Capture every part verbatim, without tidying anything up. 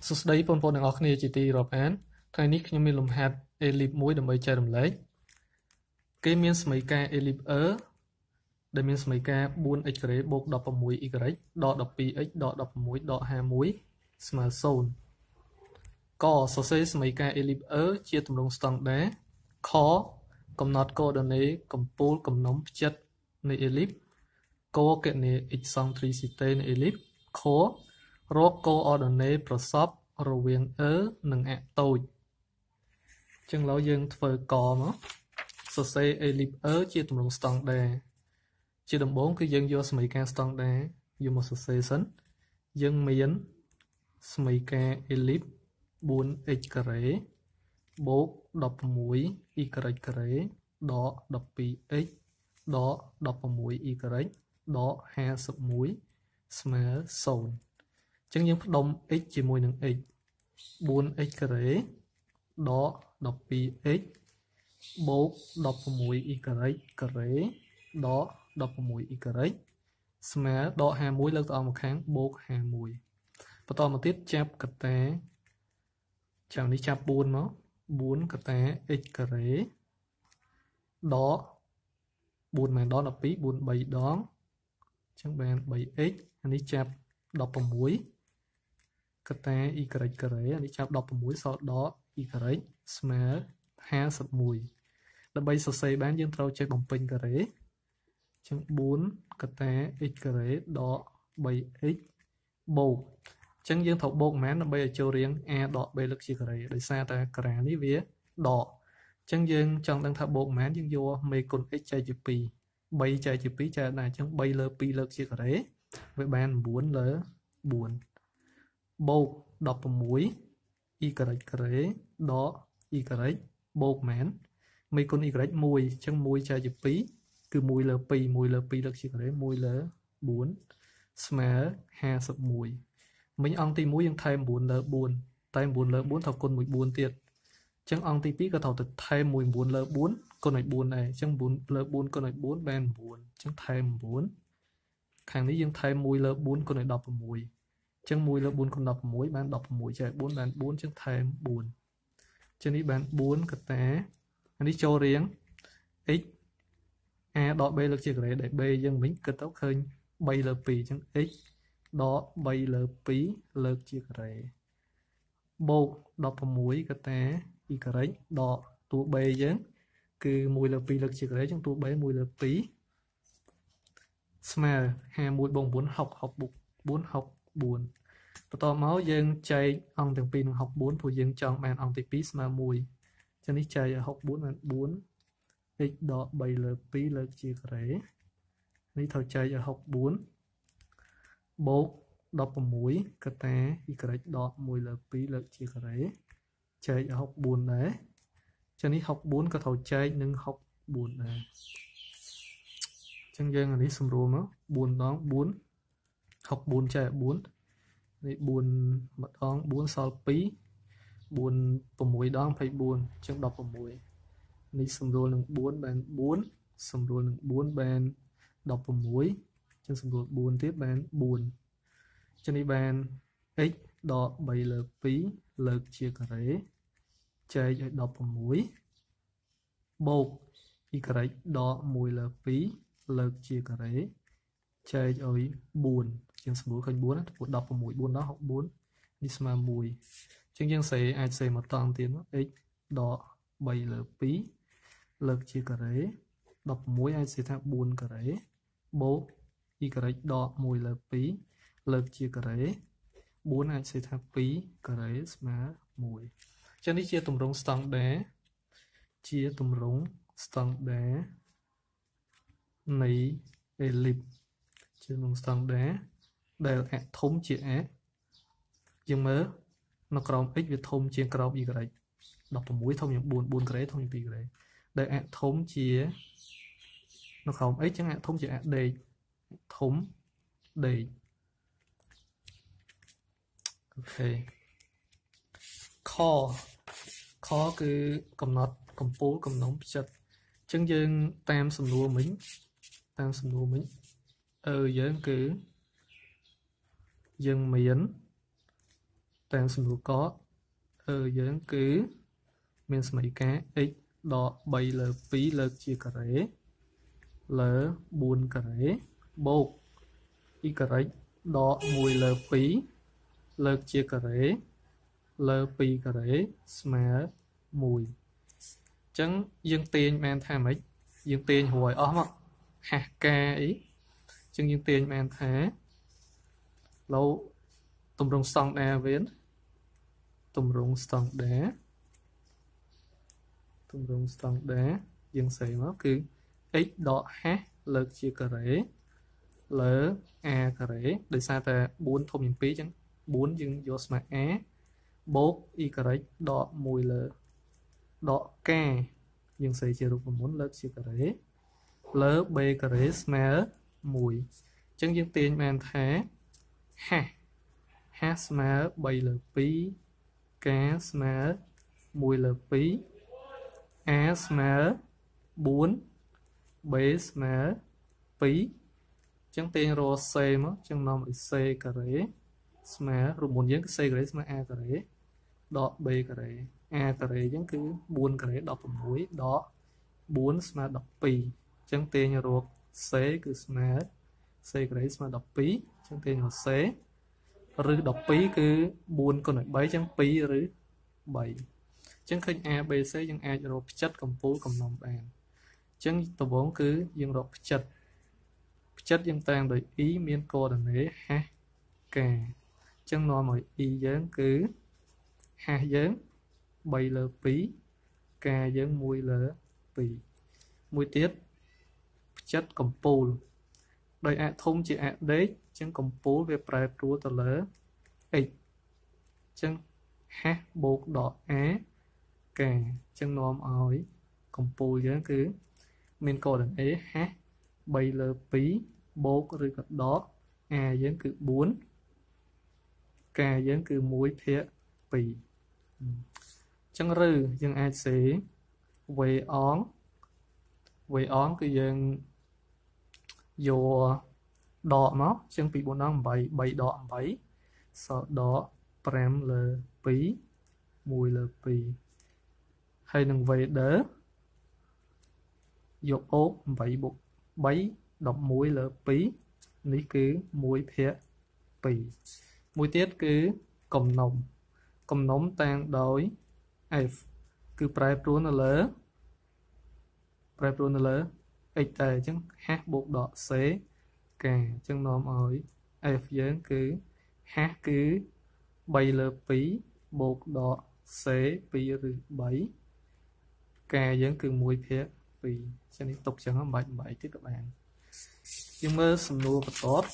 សួស្តីបងប្អូនទាំងអស់គ្នាជាទីរាប់អានថ្ងៃនេះខ្ញុំមានលំហាត់ ellipse មួយដើម្បីចែករំលែកគេមានសមីការ ellipse e ដែលមានសមីការ four x ការ៉េបូក sixteen y ដក twelve x ដក sixteen ដក fifty-one ស្មើzero កសរសេរសមីការ ellipse e ជាទម្រង់ស្តង់ដារខកំណត់ coordinate កំពូលកំណុំផ្ចិតនៃ ellipse កគណនា eccentricity នៃ ellipse ខរក coordinate ប្រសពរវាង e និងអតូចចឹងឡើយយើងធ្វើកមកសរសេរ ellipse e ជាទម្រង់ស្តង់ដារជាដំបូងគឺយើងយកសមីការស្តង់ដារយកមកសរសេរសិនយើងមានសមីការ ellipse four x ការ៉េបូក sixteen y ការ៉េដក twelve x ដក sixteen y ការ៉េដក fifty-one ស្មើzeroចឹងយើងផ្ដុំ x ជាមួយនឹង x four x ការ៉េដក twelve x បូក sixteen y ការ៉េការ៉េដក sixteen y ការ៉េស្មើដកfifty-oneលើកទៅអស់មកខាងបូកfifty-oneបន្តមកទៀតចាប់កតាចាំនេះចាប់fourមកfourកតា x ការ៉េដកfourមែនដកtwelve four threeដងចឹងបាន three x អានេះចាប់sixteenកតា y ការ៉េអានេះចាប់sixteenសល់ដក y ការ៉េស្មើfifty-oneដើម្បីសរសេរបានយើងត្រូវចេះបំពេញការ៉េចឹងfourកតា x ការ៉េដក three x បូកចឹងយើងត្រូវបូកមែនដើម្បីឲ្យចូលរាង a ដក b លើកជាការ៉េដោយសារតែការ៉ានេះវាដកចឹងយើងចង់ដឹងថាបូកមែនយើងយកមេគុណ x ចែកជាtwo threeចែកជាtwoចែកដែរចឹងthreeលើtwoលើកជាការ៉េវាបានnineលើfourបូកsixteen y ការ៉េការ៉េដក y ការ៉េបូកមែនមេគុណ y oneចឹងoneចែកជាtwoគឺoneលើtwo oneលើtwoលើកជាការ៉េoneលើfourស្មើfifty-oneមិញអង្គទីoneយើងថែមnineលើfourតែnineលើfourត្រូវគុណមួយfourទៀតចឹងអង្គទីtwoក៏ត្រូវទៅថែមមួយnineលើfourគុណឲ្យfourដែរចឹងnineលើfourគុណឲ្យfourបានnineចឹងថែមnineខាងនេះយើងថែមoneលើfourគុណឲ្យsixteenចឹងoneលើfourគុណsixteenបានsixteenចែកfourបានfourចឹងថែមfourចឹងនេះបានfourកតាអានេះចូលរៀង x a ដក b លើកជាការ៉េដែល b យើងវិញគិតទៅឃើញthreeលើtwoចឹង x ដកthreeលើtwoលើកជាការ៉េបូកsixteenកតា y ការ៉េដកតួ b យើងគឺoneលើtwoលើកជាការ៉េចឹងតួ b oneលើtwoស្មើfifty-oneបូកfour sixty sixty four sixty fourបន្តមកយើងចែកអង្គទាំងពីរនឹងsixty-fourព្រោះយើងចង់បានអង្គទីtwoស្មើoneចឹងនេះចែកឲ្យsixty-fourបានfour x ដកthreeលើtwoលើកជាការ៉េនេះត្រូវចែកឲ្យsixty-fourបូកsixteenកតា y ដកoneលើtwoលើកជាការ៉េចែកឲ្យsixty-fourដែរចឹងនេះsixty-fourក៏ត្រូវចែកនឹងsixty-fourដែរចឹងយើងអានេះសម្រួលមកfourដងfour sixty-fourចែកfourនេះfourម្ដងfourសល់two four sixដងtwenty-fourចឹងsixteenនេះសម្រួលនឹងfourបានfourសម្រួលនឹងfourបានsixteenចឹងសម្រួលfourទៀតបានfourចឹងនេះបាន x ដកthreeលើtwoលើកជាការ៉េចែកឲ្យsixteenបូក y ដកoneលើtwoលើកជាការ៉េចែកឲ្យfourជាងសម្រួលឃើញfourណាព្រោះsixteen fourដងsixty-fourនេះស្មើoneចឹងយើងសេអាចសេមកតង់ទៀត x ដកthreeលើtwoលើកជាការ៉េsixteenអាចសេថាfourការ៉េបូក y ដកoneលើtwoលើកជាការ៉េfourអាចសេថាtwoការ៉េស្មើoneចឹងនេះជាទម្រង់ស្តង់ដារជាទម្រង់ស្តង់ដារនៃ ellipse ជាទម្រង់ស្តង់ដារដែលអធំជាអយើងមើលនៅក្រោម x វាធំជាងក្រោម y sixteenធំជាងfour fourការ៉េធំជាងtwoការ៉េដែលអធំជានៅក្រោម x ចឹងអធំជាអដេកធំដេកអូខេខខគឺកំណត់កំពូលកំណុំផ្ចិតចឹងយើងតាមសំណួរមិញតាមសំណួរមិញអឺយើងគឺយើងមានតាមសំណួរកអឺយើងគឺមានសមីការ x ដក3លើ2លើកជាការ៉េលើ4ការ៉េបូក y ដក1លើ2លើកជាការ៉េលើ2ការ៉េស្មើ1អញ្ចឹងយើងទាញបានថាម៉េចយើងទាញរួយអស់មកហាស់កាអីអញ្ចឹងយើងទាញបានថាឡូវតម្រងស្តង់ដារវិញតម្រងស្តង់ដារតម្រងស្តង់ដារយើងសេមកគឺ x ដកហាស់លើកជាការ៉េលើ a ការ៉េដោយសារតែ4ធំជាង2អញ្ចឹង4យើងយកស្មើ a បូក y ដក1លើដក k យើងសេជារូបមន្តលើកជាការ៉េលើ b ការ៉េស្មើ1អញ្ចឹងយើងទាញបានថាហាស់ហាស់ស្មើ3លើ2 k ស្មើ1លើ2 a ស្មើ4 b ស្មើ2អញ្ចឹងទាញរក c មកអញ្ចឹងនាំឲ្យ c ការ៉េស្មើរូបមន្តយើងគឺ c ការ៉េស្មើ a ការ៉េដក b ការ៉េ a ការ៉េអញ្ចឹងគឺ4ការ៉េដក6ដក4ស្មើ12អញ្ចឹងទាញរក c គឺស្មើ c ការ៉េស្មើ12អញ្ចឹងទាញរក c ឬ12គឺ4គុណ3អញ្ចឹង2ឬ3អញ្ចឹងឃើញ a b c យើងអាចរកផ្ចិតកំពូលកំណុំបានអញ្ចឹងដំបូងគឺយើងរកផ្ចិតផ្ចិតយើងតាំងដោយ e មានកូដនេហាស់ k អញ្ចឹងនាំឲ្យ e យើងគឺហាស់យើង3លើ2 k យើង1លើ2មួយទៀតផ្ចិតកំពូលដោយអាធំជាអាដេកអញ្ចឹងកំពូលវាប្រែប្រួលទៅលើ x អញ្ចឹងហាស់បូកដក a k អញ្ចឹងនាំឲ្យកំពូលយើងគឺមានកូដនេហាស់3លើ2បូកឬក៏ដក a យើងគឺ4 k យើងគឺ1ភាគ2អញ្ចឹងឬយើងអាចសេវេអងវេអងគឺយើងយកដកមកអញ្ចឹងពី4ដក8 3ដក8សល់ដក5លើ2 1លើ2ហើយនឹងវេដឺយកអូប8បូក3 11លើ2នេះគឺ1ភាគ2មួយទៀតគឺកំណុំកំណុំតាំងដោយ f គឺប្រែប្រួលនៅលើប្រែប្រួលនៅលើ x តែអញ្ចឹងហាស់បូកដក c k អញ្ចឹងនាំឲ្យ f យើងគឺហាស់គឺ3លើ2បូកដក c 2ឬ3 k យើងគឺ1ភាគ2អញ្ចឹងនេះទុកចឹងមិនបាច់បែកទៀតក៏បានយើងមើលសំណួរបន្ទាប់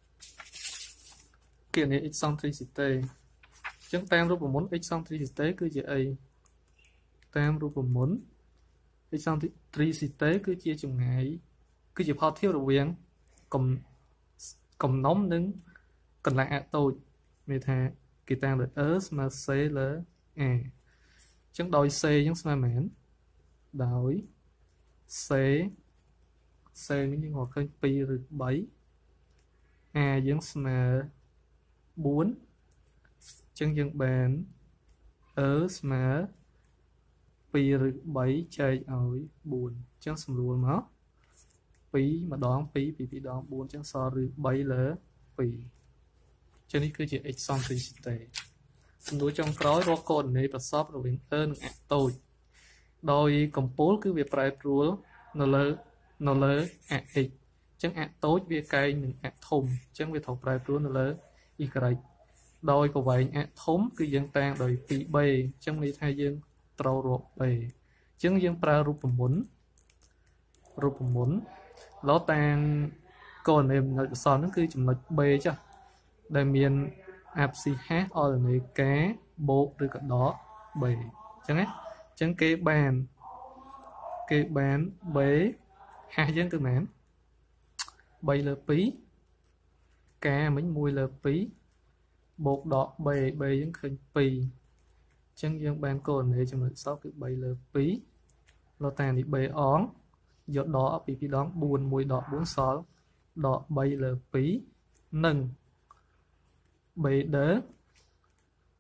គណនា eccentricity អញ្ចឹងតាមរូបមន្ត eccentricity គឺជាអីតាមរូបមន្ត eccentricity គឺជាចម្ងាយគឺជាផលធៀបរវាងកំកំណុំនិងកន្លែងអាតូចមានថាគេតាំងដោយ e ស្មើ c លើ a អញ្ចឹងដោយ c យើងស្មើមែនដោយ c c នេះយើងរកឃើញ2ឬ3 a យើងស្មើ4អញ្ចឹងយើងបាន e ស្មើ2ឬ3ចែកឲ្យ4អញ្ចឹងសម្រួលមក2ម្ដង2ពី2ដង4អញ្ចឹងសល់ឬ3លើ2អញ្ចឹងនេះគឺជា eccentricity សំណួរចុងក្រោយរកកូដនេប្រសពរវាង e និងអាតូចដោយកំពូលគឺវាប្រែប្រួលនៅលើនៅលើអា x អញ្ចឹងអាតូចវាកែងនឹងអាធំអញ្ចឹងវាត្រូវប្រែប្រួលនៅលើ y ដោយប្រវែងអាធំគឺយើងតាំងដោយ 2b អញ្ចឹងន័យថាយើងត្រូវរក b អញ្ចឹងយើងប្រើរូបមន្តរូបមន្តឡូតាំងកូដនេចំណុចកសលហ្នឹងគឺចំណុច b ចាស់ដែលមានអាប់ស៊ីហាស់អល់នេកាបូកឬក៏ដក b អញ្ចឹងណាអញ្ចឹងគេបានគេបាន b ហាស់យើងគឺមែន3លើ2កាមិញ1លើ2បូកដក b b យើងឃើញ2អញ្ចឹងយើងបានកូដនេចំណុចសល់គឺ3លើ2ឡូតានេះ b អងយកដកពី2ដង4 1ដក4សល់ដក3លើ2និង b ដឺ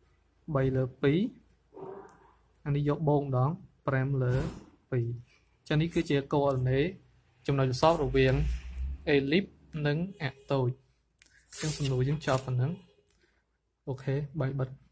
bayលើពីរអានេះយកបូកម្ដងប្រាំលើពីរចានេះគឺជាកូអ៊ីណេចំណុចសពរវាង ellipse និងអាក់តូចអញ្ចឹងសំណួរយើងចប់ប៉ុណ្ណឹងអូខេបាយបិទ